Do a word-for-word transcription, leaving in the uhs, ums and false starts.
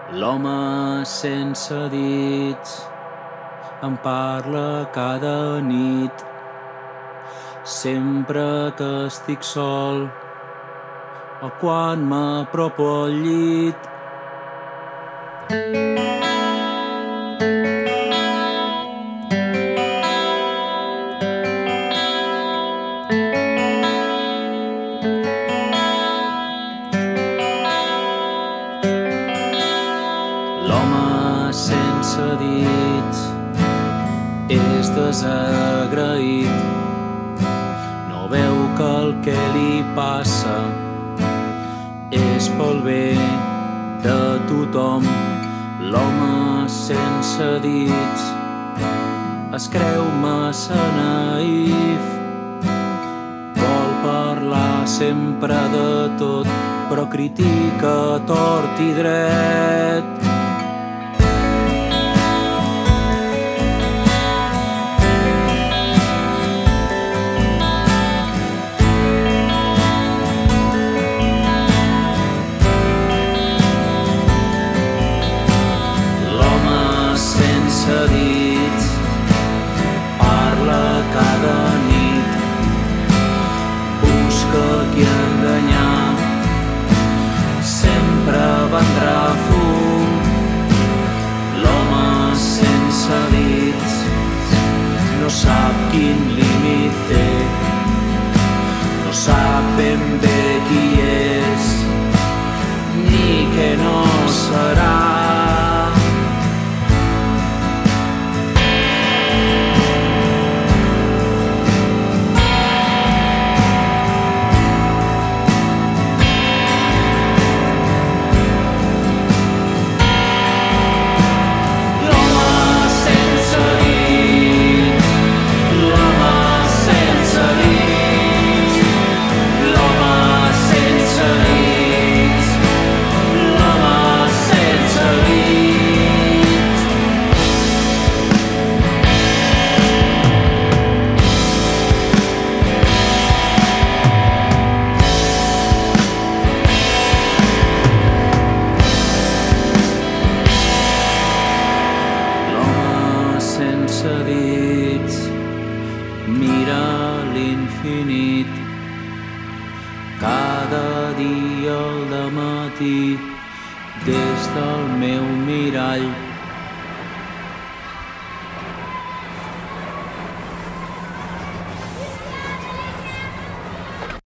L'home sense dits em parla cada nit, sempre que estic sol o quan m'apropo al llit. L'home sense dits és desagraït, no veu que el que li passa és pel bé de tothom. L'home sense dits es creu massa naïf, vol parlar sempre de tot, però critica tort i dret. Dits parla cada nit, busca qui enganyar, sempre vendrà fum. L'home sense dits no sap quin límit té, no sap ben bé qui és ni què no serà. Sense dits mira l'infinit, cada dia al dematí des del meu mirall.